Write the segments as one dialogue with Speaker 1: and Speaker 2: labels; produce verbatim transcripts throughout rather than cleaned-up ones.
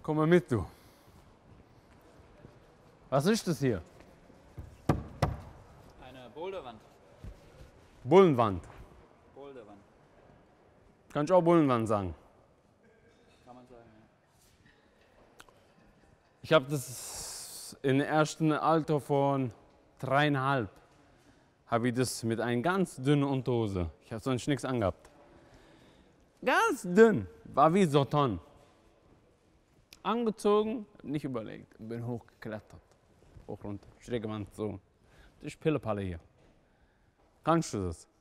Speaker 1: Komm mal mit, du. Was ist das hier?
Speaker 2: Eine Boulderwand.
Speaker 1: Bullenwand.
Speaker 2: Boulderwand.
Speaker 1: Kannst du auch Bullenwand sagen?
Speaker 2: Kann man sagen, ja.
Speaker 1: Ich habe das im ersten Alter von dreieinhalb. Habe ich das mit einer ganz dünnen Unterhose. Ich habe sonst nichts angehabt. Ganz dünn. War wie Soton. Angezogen, nicht überlegt. Bin hochgeklettert. Hoch runter. Schräge Wand so. Das ist Pillepalle hier. Kannst du das?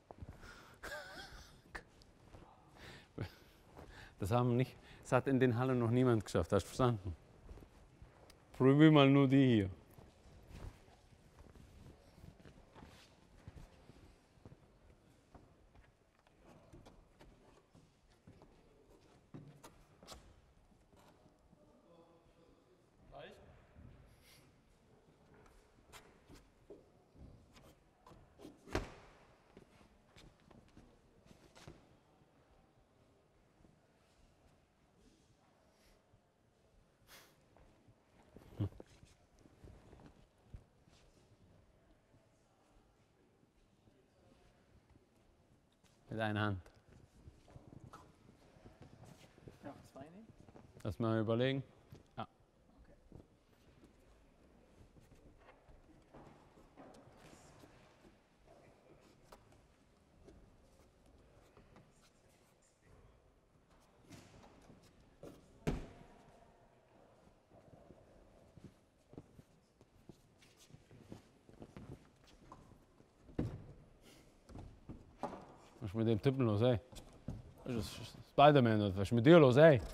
Speaker 1: Das haben nicht, das hat in den Hallen noch niemand geschafft. Hast du verstanden? Probier mal nur die hier. Mit einer Hand.
Speaker 2: Ja, zwei nehmen.
Speaker 1: Lass mal überlegen. Ja. Was ist mit dem Typen los, ey? Das ist Spider-Man, was ist mit dir los, ey?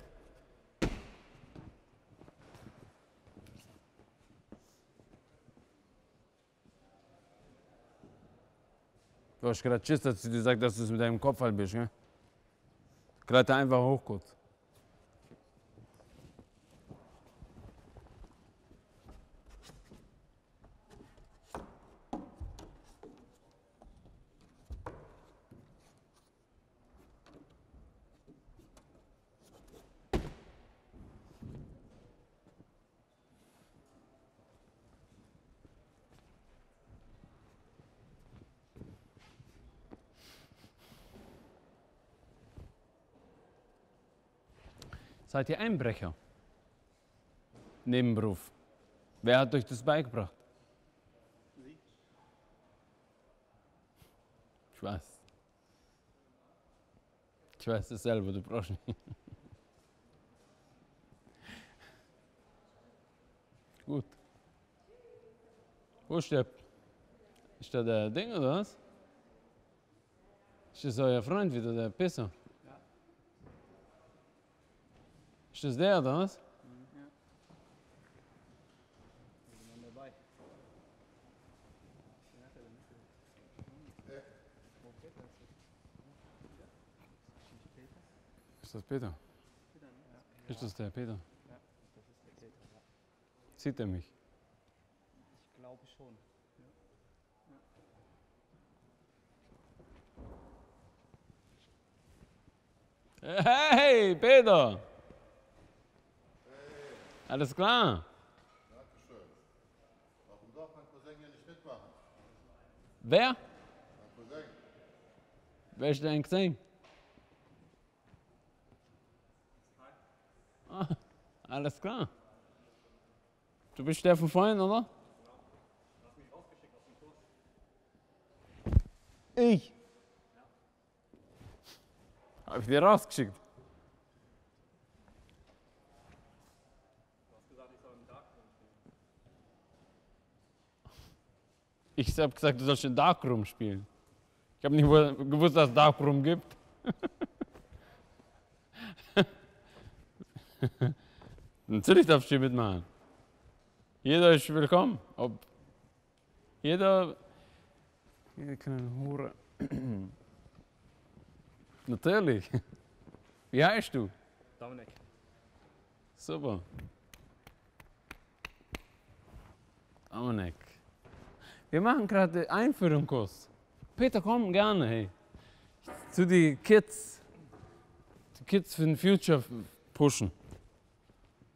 Speaker 1: Du hast gerade Schiss, dass sie dir sagt, dass du es mit deinem Kopf halt bist, ne? Kletter einfach hoch kurz. Seid ihr Einbrecher? Nebenberuf. Wer hat euch das beigebracht?
Speaker 2: Sie?
Speaker 1: Ich weiß. Ich weiß es selber, du brauchst nicht. Gut. Wo ist der? Ist da der Ding oder was? Ist das euer Freund wieder, der Pisser?
Speaker 2: Ja.
Speaker 1: Ist das der oder was?
Speaker 2: Mhm, ja. Wir sind dann dabei. Wen hat er denn mitgebracht? Wo Peter ist das? Ist Peter?
Speaker 1: Ist das Peter?
Speaker 2: Peter, ne? Ja.
Speaker 1: Ist das der Peter?
Speaker 2: Ja, das ist der Peter, ja.
Speaker 1: Sieht er mich?
Speaker 2: Ich glaube schon.
Speaker 1: Hey, Peter! Alles klar?
Speaker 3: Dankeschön. Warum darf mein Cousin hier nicht mitmachen?
Speaker 1: Wer?
Speaker 3: Mein Cousin.
Speaker 1: Wer ist denn gesehen? Ah, alles klar. Du bist der von vorhin, oder?
Speaker 2: Du hast mich rausgeschickt aus dem Kurs.
Speaker 1: Ich? Hab ich dir rausgeschickt?
Speaker 2: Du hast gesagt, ich soll im Darkroom spielen.
Speaker 1: Ich hab gesagt, du sollst in Darkroom spielen. Ich habe nicht gewusst, dass es Darkroom gibt. Natürlich darfst du hier mitmachen. Jeder ist willkommen. Ob jeder. Jeder kann eine Hure. Natürlich. Wie heißt du?
Speaker 2: Dominik.
Speaker 1: Super. Dominik. Wir machen gerade Einführungskurs. Peter, komm gerne, hey. Zu die Kids. Die Kids für den Future pushen.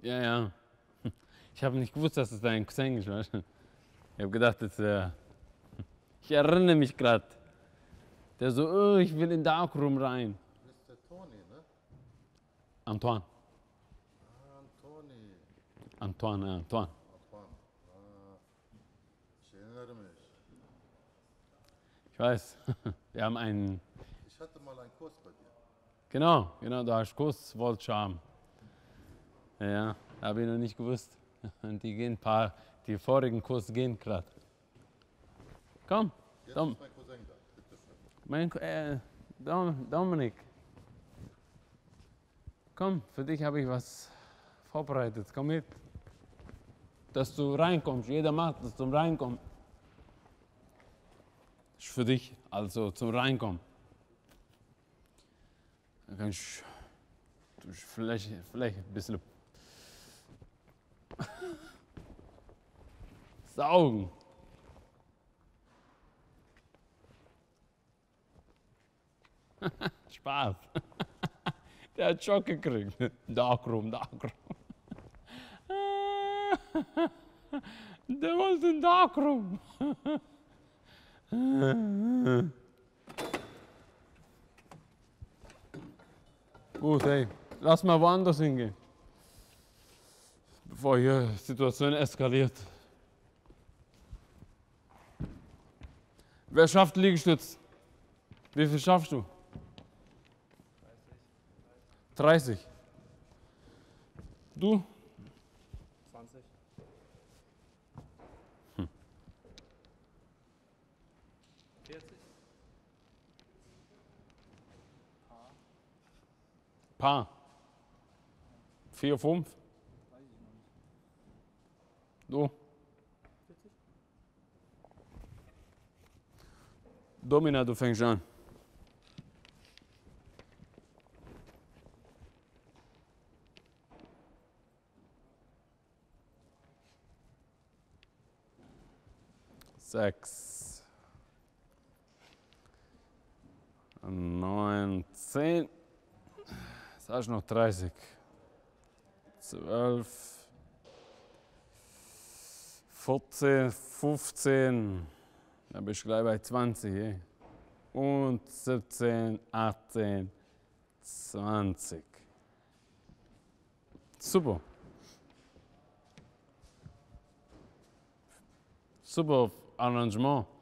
Speaker 1: Ja, ja. Ich habe nicht gewusst, dass es dein Cousin ist, weißt du? Ich habe gedacht, das, äh, ich erinnere mich gerade. Der so, oh, ich will in den Darkroom rein.
Speaker 3: Das ist der Toni, ne?
Speaker 1: Antoine.
Speaker 3: Ah, Toni.
Speaker 1: Antoine, ja, Antoine.
Speaker 3: Antoine. Ah, ich erinnere mich.
Speaker 1: Ich weiß. Wir haben einen.
Speaker 3: Ich hatte mal einen Kurs bei dir.
Speaker 1: Genau, genau, da hast du Kuss, wollte haben. Ja, ja, habe ich noch nicht gewusst. Und die gehen ein paar, die vorigen Kurs gehen gerade. Komm,
Speaker 3: Jetzt
Speaker 1: Dom,
Speaker 3: ist mein Cousin da. Bitte schön.
Speaker 1: mein, äh, Dom, Dominik. Komm, für dich habe ich was vorbereitet. Komm mit. Dass du reinkommst. Jeder macht das zum Reinkommen. Ist für dich, also zum Reinkommen. Dann kannst du vielleicht, vielleicht ein bisschen saugen. Spaß. Der hat Schock gekriegt. Darkroom, Darkroom. Der wollte in Darkroom. Gut, hey, lass mal woanders hingehen. Bevor hier die Situation eskaliert. Wer schafft Liegestütz? Wie viel schaffst du? dreißig. Du?
Speaker 2: zwanzig.
Speaker 1: Hm.
Speaker 2: vierzig.
Speaker 1: Paar. Vier, fünf.
Speaker 2: Weiß ich noch nicht.
Speaker 1: Du?
Speaker 2: vierzig.
Speaker 1: Domina, du fängst an. Sechs. Neun, zehn. Jetzt hast du noch dreißig. Zwölf. vierzehn, fünfzehn. Dann bist du gleich bei zwanzig. Eh? Und siebzehn, achtzehn, zwanzig. Super. Super Arrangement.